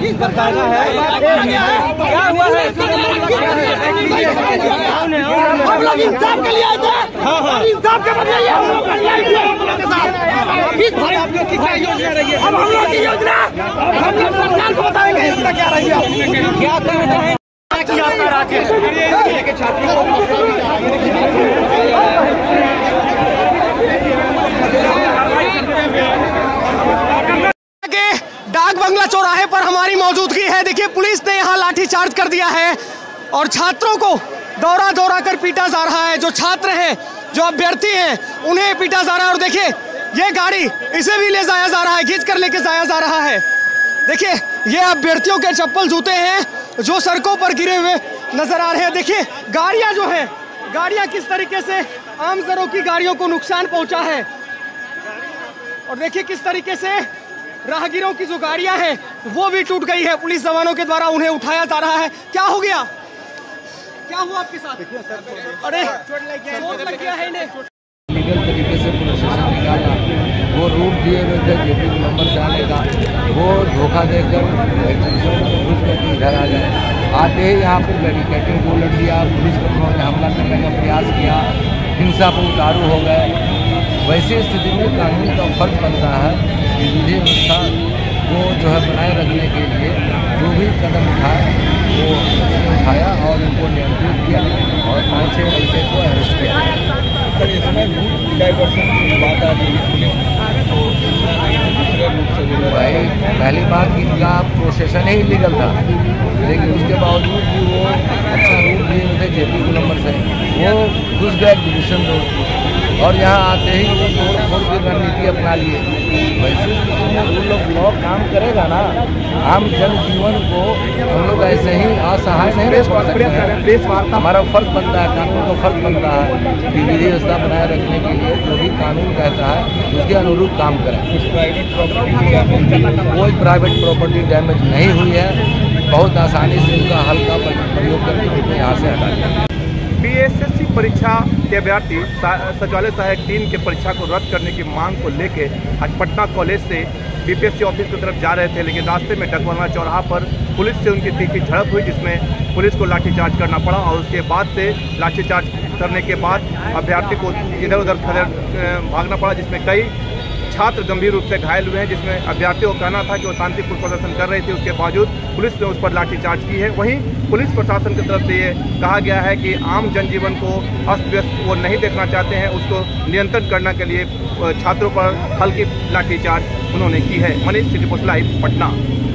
बताना है क्या हुआ है। हम लोग इंसाफ के लिए आए थे, इंसाफ के बदले हम लोग की क्या योजना रही है। अब हम लोग की योजना हम लोग सरकार को बताएंगे योजना क्या रही है। क्या करना है राकेश छात्रों को डाक बंगला चौराहे पर हमारी मौजूदगी है। देखिए पुलिस ने यहाँ लाठीचार्ज कर दिया है और छात्रों को दौरा दौरा कर पीटा जा रहा है। जो छात्र हैं, जो अभ्यर्थी हैं, उन्हें पीटा जा रहा है। और देखिए ये गाड़ी, इसे भी ले जाया जा रहा है, खींच कर लेके जाया जा रहा है। देखिए ये अभ्यर्थियों के चप्पल जूते हैं जो सड़कों पर गिरे हुए नजर आ रहे हैं। देखिए गाड़ियां जो है, गाड़ियां किस तरीके से आम घरों की गाड़ियों को नुकसान पहुंचा है। और देखिए किस तरीके से राहगीरों की जो गाड़ियां हैं वो भी टूट गई है। पुलिस जवानों के द्वारा उन्हें उठाया जा रहा है। क्या हो गया, क्या हुआ आपके साथ? अरे चोट लग गया है इन्हें। लीगल तरीके से प्रशासन निकाला, वो रूट दिए हुए थे जेपी नंबर से आने का, वो धोखा देकर इधर आ गए। आते ही यहाँ पर बैरिकेडिंग को उलट दिया, पुलिस पर उन्होंने हमला करने का प्रयास किया, हिंसा पर उतारू हो गए। वैसी स्थिति में कानून का फर्ज बनता है कि विधि व्यवस्था को जो है बनाए रखने के लिए जो भी कदम उठाए वो उठाया और उनको नियंत्रित किया और 5-6 लड़के को अरेस्ट किया। भाई पहली बात इनका प्रोसेशन ही इलीगल था, लेकिन उसके बावजूद भी वो अच्छा रूट दिए हुए थे जेपी को नंबर से, वो घुस गए डिवीजन रोड और यहाँ आते ही वो तोड़ की रणनीति अपना लिए। वैसे रूल ऑफ लॉ काम करेगा ना, आम जनजीवन को हम लोग ऐसे ही असहाय नहीं रह सकते हैं। हमारा फर्ज बनता है, कानून का फर्ज बनता है कि विधि व्यवस्था बनाए रखने के लिए जो भी कानून कहता है उसके अनुरूप काम करें। कोई प्राइवेट प्रॉपर्टी डैमेज नहीं हुई है, बहुत आसानी से उनका हल्का प्रयोग करके उनको यहाँ से हटा दिया। बीएसएससी परीक्षा के अभ्यर्थी सचिवालय सहायक 3 के परीक्षा को रद्द करने की मांग को लेकर आज पटना कॉलेज से बीपीएससी ऑफिस की तरफ जा रहे थे, लेकिन रास्ते में डाक बंगला चौराहा पर पुलिस से उनकी तीखी झड़प हुई, जिसमें पुलिस को लाठीचार्ज करना पड़ा और उसके बाद से लाठीचार्ज करने के बाद अभ्यर्थी को इधर उधर भागना पड़ा, जिसमें कई छात्र गंभीर रूप से घायल हुए हैं। जिसमें अभ्यर्थियों का कहना था कि वो शांतिपूर्ण प्रदर्शन कर रहे थे, उसके बावजूद पुलिस ने उस पर लाठीचार्ज की है। वहीं पुलिस प्रशासन की तरफ से ये कहा गया है कि आम जनजीवन को अस्त व्यस्त वो नहीं देखना चाहते हैं, उसको नियंत्रण करने के लिए छात्रों पर हल्की लाठीचार्ज उन्होंने की है। Manish, city post live, Patna.